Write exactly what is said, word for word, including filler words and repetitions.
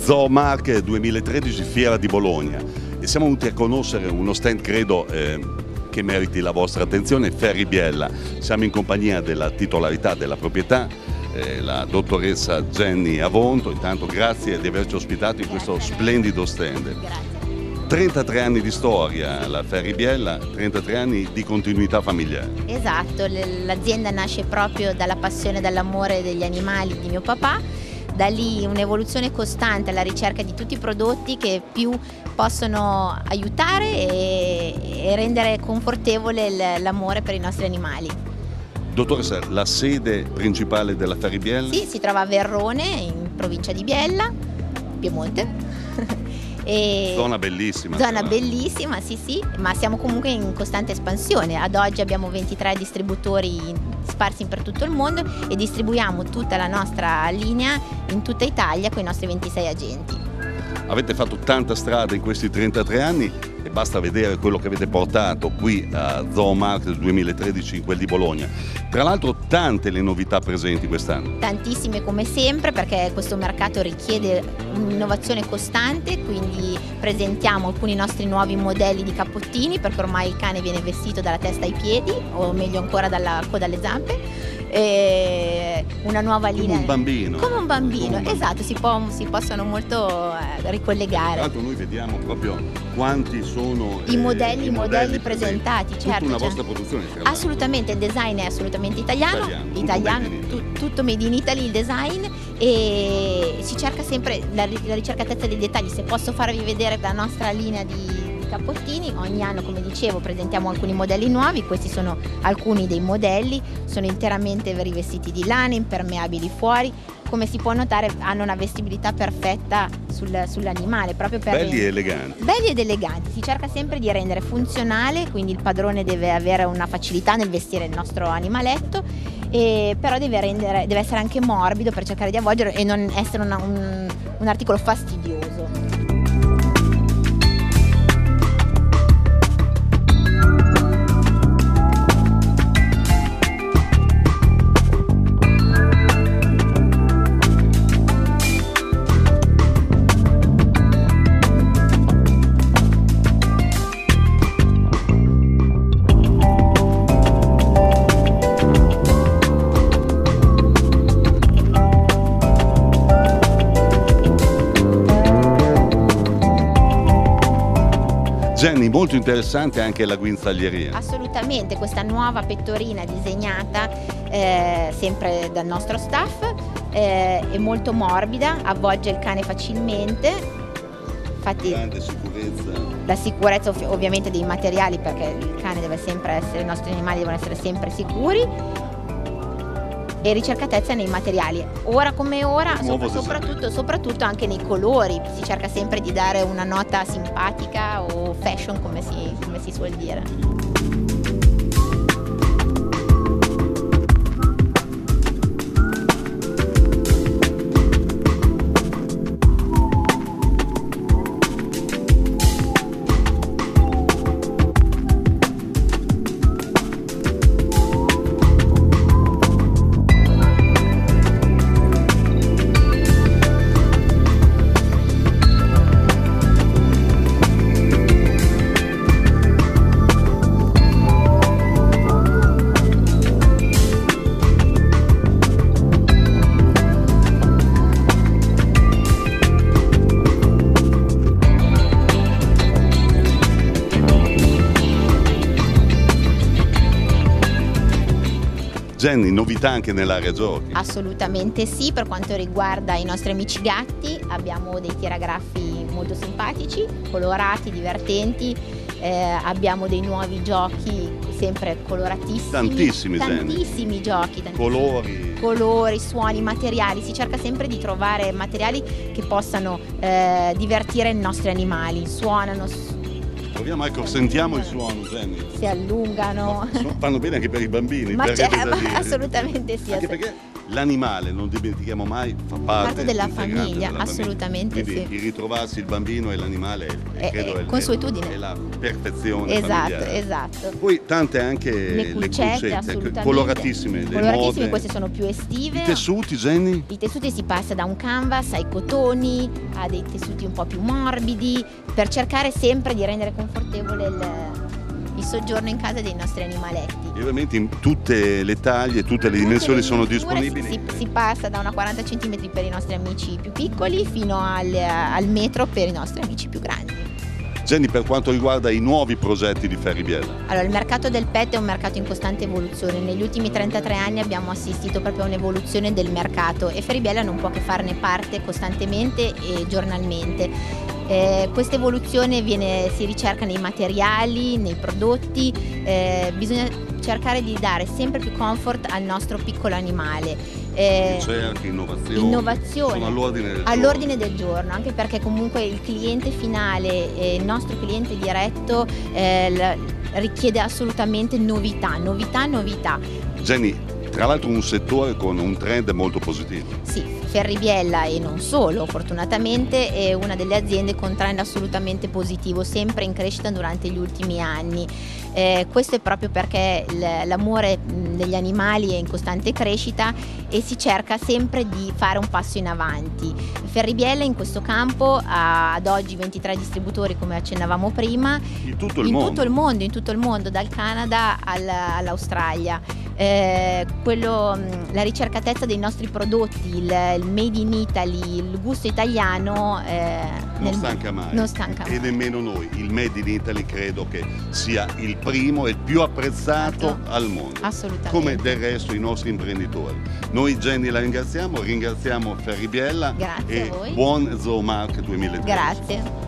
Zoomark duemilatredici Fiera di Bologna, e siamo venuti a conoscere uno stand, credo, eh, che meriti la vostra attenzione, Ferri Biella. Siamo in compagnia della titolarità della proprietà, eh, la dottoressa Jenny Avonto. Intanto grazie di averci ospitato in questo splendido stand. Grazie. trentatré anni di storia, la Ferri Biella, trentatré anni di continuità familiare. Esatto, l'azienda nasce proprio dalla passione e dall'amore degli animali di mio papà. Da lì un'evoluzione costante alla ricerca di tutti i prodotti che più possono aiutare e, e rendere confortevole l'amore per i nostri animali. Dottoressa, la sede principale della Ferri Biella? Sì, si trova a Verrone, in provincia di Biella, Piemonte. E zona bellissima. Zona bellissima, sì sì, ma siamo comunque in costante espansione. Ad oggi abbiamo ventitré distributori sparsi per tutto il mondo e distribuiamo tutta la nostra linea in tutta Italia con i nostri ventisei agenti. Avete fatto tanta strada in questi trentatré anni e basta vedere quello che avete portato qui a Zoomark duemilatredici in quel di Bologna. Tra l'altro tante le novità presenti quest'anno. Tantissime come sempre, perché questo mercato richiede un'innovazione costante, quindi presentiamo alcuni nostri nuovi modelli di cappottini, perché ormai il cane viene vestito dalla testa ai piedi, o meglio ancora dalla coda alle zampe. E una nuova linea. Come un bambino. Come un bambino, Come un bambino. Esatto, si, può, si possono molto eh, ricollegare. Tra l'altro noi vediamo proprio quanti sono I eh, modelli, i modelli presentati, Tutta certo. una certo. vostra produzione. Tra l'altro. Assolutamente, il design è assolutamente italiano, Italiano, tutto italiano made in Italy. tu- tutto made in Italy il design, e si cerca sempre la, ri- la ricercatezza dei dettagli. Se posso farvi vedere la nostra linea di cappottini, ogni anno, come dicevo, presentiamo alcuni modelli nuovi. Questi sono alcuni dei modelli, sono interamente rivestiti di lana, impermeabili fuori. Come si può notare hanno una vestibilità perfetta sul, sull'animale, proprio per Belli e eleganti. Belli ed eleganti. Si cerca sempre di rendere funzionale, quindi il padrone deve avere una facilità nel vestire il nostro animaletto, e però deve, rendere, deve essere anche morbido per cercare di avvolgere e non essere una, un, un articolo fastidioso. Jenny, molto interessante anche la guinzaglieria. Assolutamente, questa nuova pettorina disegnata eh, sempre dal nostro staff, eh, è molto morbida, avvolge il cane facilmente. Infatti, Grande sicurezza. la sicurezza ov- ovviamente dei materiali, perché il cane deve sempre essere, i nostri animali devono essere sempre sicuri, e ricercatezza nei materiali. Ora come ora, Nuovo sopra- design. soprattutto, soprattutto anche nei colori, si cerca sempre di dare una nota simpatica o fashion, come si, come si suol dire. Jenny, novità anche nell'area giochi. Assolutamente sì, per quanto riguarda i nostri amici gatti abbiamo dei tiragraffi molto simpatici, colorati, divertenti, eh, abbiamo dei nuovi giochi sempre coloratissimi. Tantissimi, Jenny. Tantissimi giochi, tantissimi Colori. colori, suoni, materiali. Si cerca sempre di trovare materiali che possano eh, divertire i nostri animali, suonano, Proviamo, ecco, sentiamo il suono, Jenny. si allungano. Fanno bene anche per i bambini, Ma perché c'è, da dire. assolutamente sì. Anche ass- perché L'animale, non dimentichiamo mai, fa parte, parte della integrante famiglia, della assolutamente famiglia. Quindi sì. il ritrovarsi il bambino e l'animale È- credo è è, consuetudine. è la perfezione Esatto, familiare. esatto. Poi tante anche Le le cuccette, cuccette, assolutamente. coloratissime, le Coloratissime, mode. queste sono più estive. I tessuti, Jenny? I tessuti si passa da un canvas ai cotoni, a dei tessuti un po' più morbidi, per cercare sempre di rendere confortevole il, il soggiorno in casa dei nostri animaletti. E ovviamente in tutte le taglie, tutte le dimensioni sono disponibili. Si, si passa da una quaranta centimetri per i nostri amici più piccoli fino al, al metro per i nostri amici più grandi. Jenny, per quanto riguarda i nuovi progetti di Ferribiella? Allora, il mercato del pet è un mercato in costante evoluzione. Negli ultimi trentatré anni abbiamo assistito proprio a un'evoluzione del mercato e Ferribiella non può che farne parte costantemente e giornalmente. Eh, questa evoluzione viene, si ricerca nei materiali, nei prodotti, eh, bisogna cercare di dare sempre più comfort al nostro piccolo animale. Eh, Ricerca, innovazione, innovazione sono all'ordine del, all'ordine del giorno, anche perché comunque il cliente finale, eh, il nostro cliente diretto eh, l- richiede assolutamente novità, novità, novità. Jenny, tra l'altro un settore con un trend molto positivo. Sì, Ferribiella e non solo, fortunatamente è una delle aziende con trend assolutamente positivo, sempre in crescita durante gli ultimi anni. Eh, questo è proprio perché l- l'amore mh, degli animali è in costante crescita e si cerca sempre di fare un passo in avanti. Ferribiella in questo campo ha ad oggi ventitré distributori, come accennavamo prima, In tutto il in mondo. tutto il mondo, in tutto il mondo, dal Canada al- all'Australia. Eh, quello, mh, la ricercatezza dei nostri prodotti, il, il made in Italy, il gusto italiano eh, Non nel- stanca mai. non stanca E mai. nemmeno noi. Il Made in Italy credo che sia il primo e il più apprezzato Esatto. al mondo. Assolutamente. Come del resto i nostri imprenditori. Noi Jenny la ringraziamo, ringraziamo Ferribiella Grazie e a voi. buon Zoomark duemilatredici. Grazie.